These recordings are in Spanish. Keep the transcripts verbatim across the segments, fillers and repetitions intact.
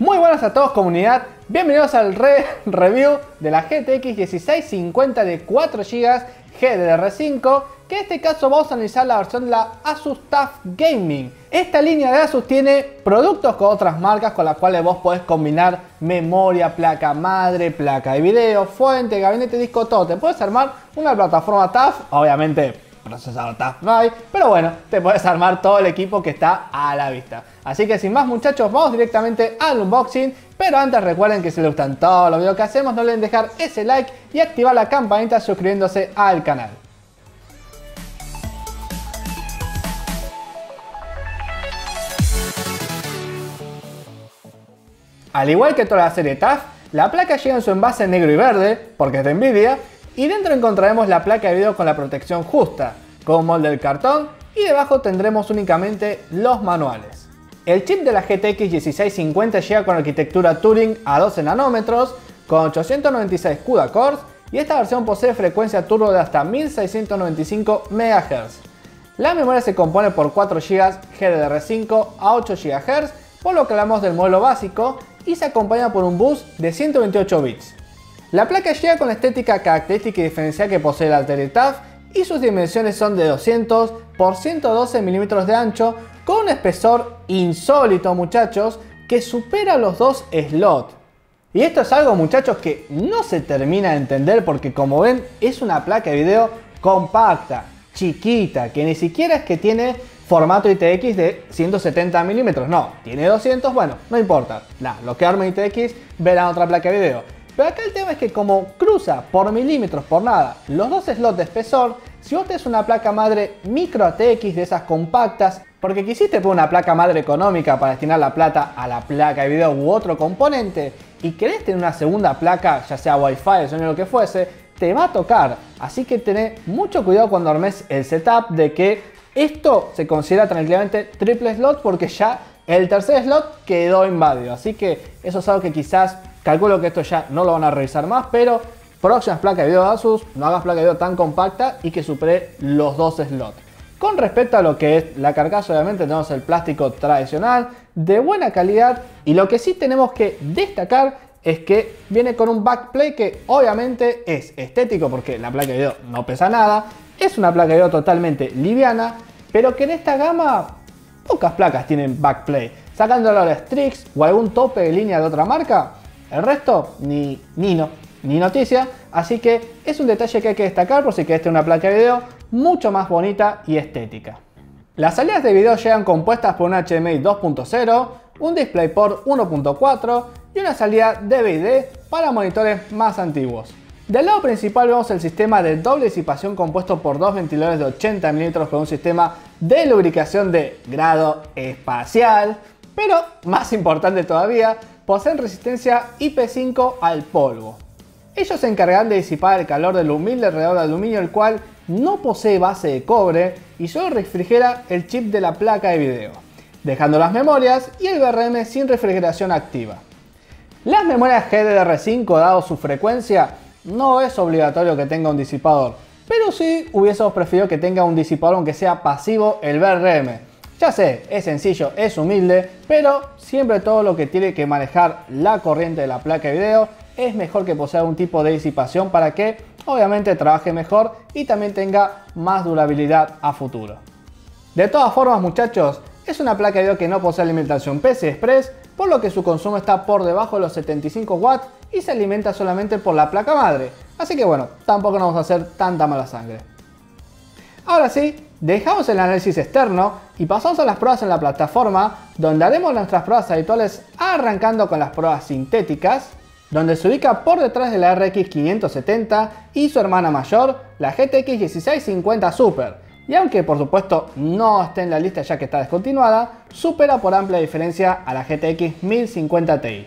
Muy buenas a todos comunidad, bienvenidos al re review de la G T X dieciséis cincuenta de cuatro gigas G D D R cinco, que en este caso vamos a analizar la versión de la Asus TUF Gaming. Esta línea de Asus tiene productos con otras marcas con las cuales vos podés combinar memoria, placa madre, placa de video, fuente, gabinete, disco, todo. Te puedes armar una plataforma TUF, obviamente procesador TUF no hay, pero bueno, te puedes armar todo el equipo que está a la vista. Así que sin más muchachos, vamos directamente al unboxing, pero antes recuerden que si les gustan todos los videos que hacemos, no olviden dejar ese like y activar la campanita suscribiéndose al canal. Al igual que toda la serie TUF, la placa llega en su envase negro y verde, porque es de Nvidia, y dentro encontraremos la placa de video con la protección justa, con un molde del cartón, y debajo tendremos únicamente los manuales. El chip de la G T X dieciséis cincuenta llega con arquitectura Turing a doce nanómetros, con ochocientos noventa y seis CUDA cores, y esta versión posee frecuencia turbo de hasta mil seiscientos noventa y cinco megahercios. La memoria se compone por cuatro gigas G D D R cinco a ocho gigahercios, por lo que hablamos del modelo básico, y se acompaña por un bus de ciento veintiocho bits. La placa llega con la estética característica y diferencial que posee la Altera TUF, y sus dimensiones son de doscientos por ciento doce milímetros de ancho, con un espesor insólito muchachos, que supera los dos slots. Y esto es algo muchachos que no se termina de entender, porque como ven es una placa de video compacta, chiquita, que ni siquiera es que tiene formato I T X de ciento setenta milímetros, no, tiene doscientos, bueno, no importa, nah, lo que arma I T X verán otra placa de video. Pero acá el tema es que como cruza por milímetros por nada los dos slots de espesor, si vos tenés una placa madre micro A T X de esas compactas, porque quisiste poner una placa madre económica para destinar la plata a la placa de video u otro componente, y querés tener una segunda placa, ya sea Wi-Fi o sonido lo que fuese, te va a tocar. Así que tenés mucho cuidado cuando armes el setup de que esto se considera tranquilamente triple slot, porque ya el tercer slot quedó invadido. Así que eso es algo que quizás, calculo que esto ya no lo van a revisar más, pero próximas placas de video de Asus, no hagas placa de video tan compacta y que supere los dos slots. Con respecto a lo que es la carcasa, obviamente tenemos el plástico tradicional de buena calidad, y lo que sí tenemos que destacar es que viene con un backplate que obviamente es estético, porque la placa de video no pesa nada, es una placa de video totalmente liviana, pero que en esta gama pocas placas tienen backplate, sacando la Strix o algún tope de línea de otra marca. El resto ni, ni no, ni noticia, así que es un detalle que hay que destacar por si querés tener una placa de video mucho más bonita y estética. Las salidas de video llegan compuestas por un H D M I dos punto cero, un DisplayPort uno punto cuatro y una salida D V I D para monitores más antiguos. Del lado principal vemos el sistema de doble disipación compuesto por dos ventiladores de ochenta milímetros con un sistema de lubricación de grado espacial, pero más importante todavía, poseen resistencia I P cinco al polvo. Ellos se encargarán de disipar el calor del humilde alrededor de aluminio, el cual no posee base de cobre y solo refrigera el chip de la placa de video, dejando las memorias y el V R M sin refrigeración activa. Las memorias G D D R cinco, dado su frecuencia, no es obligatorio que tenga un disipador, pero sí hubiésemos preferido que tenga un disipador aunque sea pasivo el V R M. Ya sé, es sencillo, es humilde, pero siempre todo lo que tiene que manejar la corriente de la placa de video es mejor que posea un tipo de disipación para que obviamente trabaje mejor y también tenga más durabilidad a futuro. De todas formas muchachos, es una placa de video que no posee alimentación P C I Express, por lo que su consumo está por debajo de los setenta y cinco watts y se alimenta solamente por la placa madre, así que bueno, tampoco nos vamos a hacer tanta mala sangre. Ahora sí, dejamos el análisis externo y pasamos a las pruebas en la plataforma, donde haremos nuestras pruebas habituales, arrancando con las pruebas sintéticas, donde se ubica por detrás de la R X quinientos setenta y su hermana mayor, la G T X dieciséis cincuenta Super. Y aunque por supuesto no esté en la lista ya que está descontinuada, supera por amplia diferencia a la G T X mil cincuenta Ti.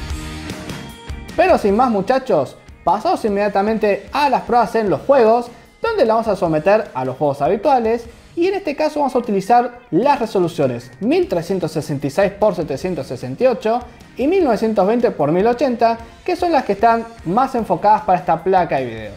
Pero sin más muchachos, pasamos inmediatamente a las pruebas en los juegos, donde la vamos a someter a los juegos habituales, y en este caso vamos a utilizar las resoluciones mil trescientos sesenta y seis por setecientos sesenta y ocho y mil novecientos veinte por mil ochenta, que son las que están más enfocadas para esta placa de video.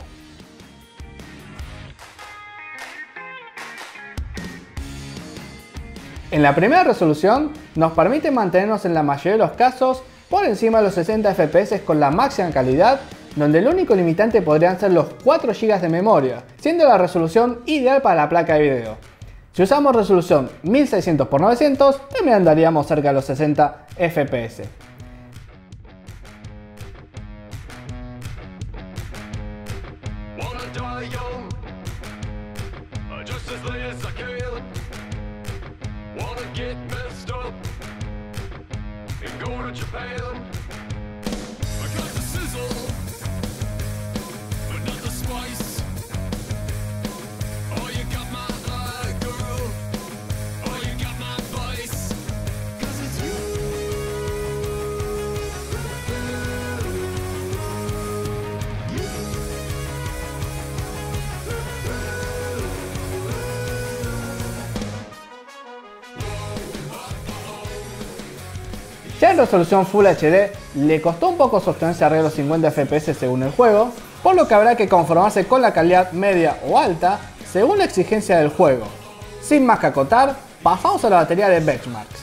En la primera resolución nos permite mantenernos en la mayoría de los casos por encima de los sesenta F P S con la máxima calidad, donde el único limitante podrían ser los cuatro gigas de memoria, siendo la resolución ideal para la placa de video. Si usamos resolución mil seiscientos por novecientos, también andaríamos cerca de los sesenta F P S. Ya en resolución Full H D le costó un poco sostenerse arriba de los cincuenta F P S según el juego, por lo que habrá que conformarse con la calidad media o alta según la exigencia del juego. Sin más que acotar, pasamos a la batería de benchmarks.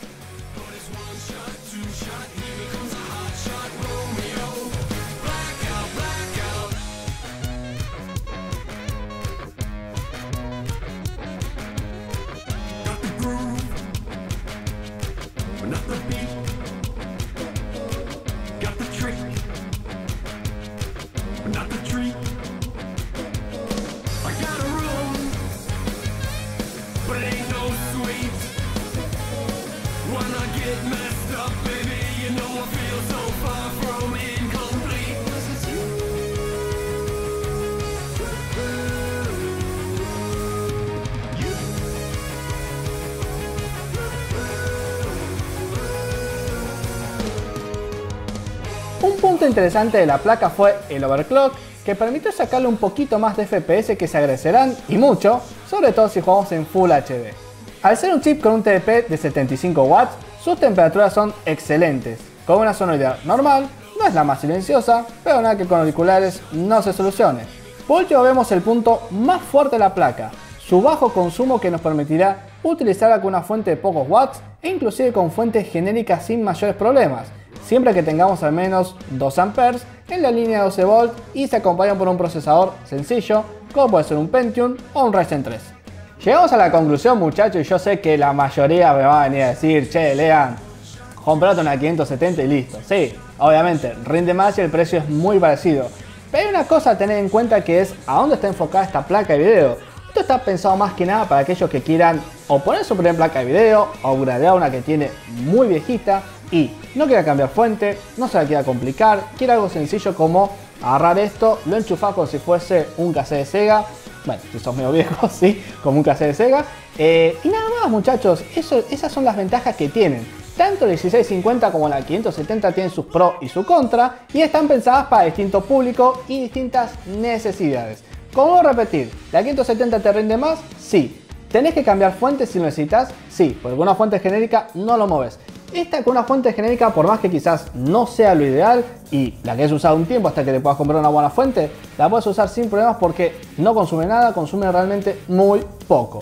Un punto interesante de la placa fue el overclock, que permitió sacarle un poquito más de F P S que se agradecerán y mucho, sobre todo si jugamos en Full H D. Al ser un chip con un T D P de setenta y cinco watts, sus temperaturas son excelentes, con una sonoridad normal, no es la más silenciosa, pero nada que con auriculares no se solucione. Por último vemos el punto más fuerte de la placa, su bajo consumo que nos permitirá utilizarla con una fuente de pocos watts e inclusive con fuentes genéricas sin mayores problemas, siempre que tengamos al menos dos amperes en la línea de doce volts y se acompañan por un procesador sencillo, como puede ser un Pentium o un Ryzen tres. Llegamos a la conclusión, muchachos, y yo sé que la mayoría me va a venir a decir: che, Lean, comprate una quinientos setenta y listo. Sí, obviamente, rinde más y el precio es muy parecido. Pero hay una cosa a tener en cuenta, que es a dónde está enfocada esta placa de video. Esto está pensado más que nada para aquellos que quieran o poner su primera placa de video o gradear una que tiene muy viejita y no quiera cambiar fuente, no se la quiera complicar, quiere algo sencillo como agarrar esto, lo enchufás como si fuese un cassette de Sega. Bueno, si sos medio viejo, sí, como un cassette de Sega. Eh, y nada más, muchachos, eso, esas son las ventajas que tienen. Tanto la dieciséis cincuenta como la quinientos setenta tienen sus pros y su contra, y están pensadas para distintos públicos y distintas necesidades. ¿Cómo repetir? ¿La quinientos setenta te rinde más? Sí. ¿Tenés que cambiar fuentes si lo necesitas? Sí, porque con una fuente genérica no lo mueves. Esta con una fuente genérica, por más que quizás no sea lo ideal y la querés usar un tiempo hasta que te puedas comprar una buena fuente, la puedes usar sin problemas porque no consume nada, consume realmente muy poco.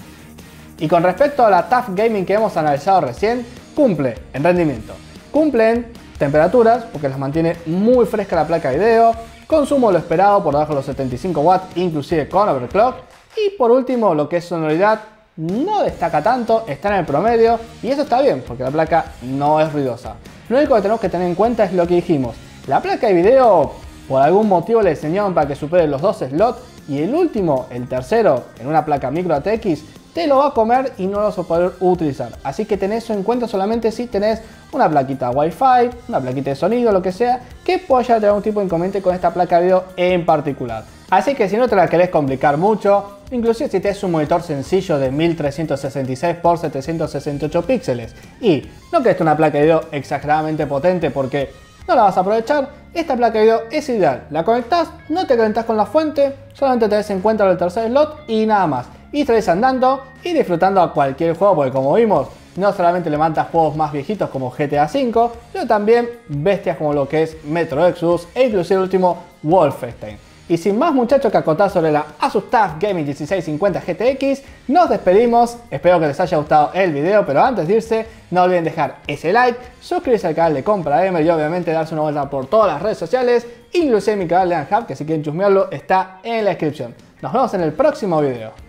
Y con respecto a la T A F Gaming que hemos analizado recién, cumple en rendimiento, cumple en temperaturas porque las mantiene muy fresca la placa de video, consumo lo esperado por debajo de los setenta y cinco watts, inclusive con overclock, y por último lo que es sonoridad, no destaca tanto, está en el promedio y eso está bien porque la placa no es ruidosa. Lo único que tenemos que tener en cuenta es lo que dijimos: la placa de video por algún motivo le diseñaron para que supere los dos slots y el último, el tercero, en una placa micro A T X, te lo va a comer y no lo vas a poder utilizar. Así que tenés eso en cuenta solamente si tenés una plaquita Wi-Fi, una plaquita de sonido, lo que sea, que pueda llegar a tener un tipo de inconveniente con esta placa de video en particular. Así que si no te la querés complicar mucho, inclusive si tenés un monitor sencillo de mil trescientos sesenta y seis por setecientos sesenta y ocho píxeles y no querés una placa de video exageradamente potente porque no la vas a aprovechar, esta placa de video es ideal. La conectás, no te calentás con la fuente, solamente tenés en cuenta el tercer slot y nada más. Y estaréis andando y disfrutando a cualquier juego, porque como vimos, no solamente levantas juegos más viejitos como G T A cinco, sino también bestias como lo que es Metro Exodus e inclusive el último Wolfenstein. Y sin más muchachos que acotar sobre la Asus TUF Gaming dieciséis cincuenta G T X, nos despedimos. Espero que les haya gustado el video, pero antes de irse, no olviden dejar ese like, suscribirse al canal de Compra Gamer y obviamente darse una vuelta por todas las redes sociales, inclusive mi canal de AnHub, que si quieren chusmearlo está en la descripción. Nos vemos en el próximo video.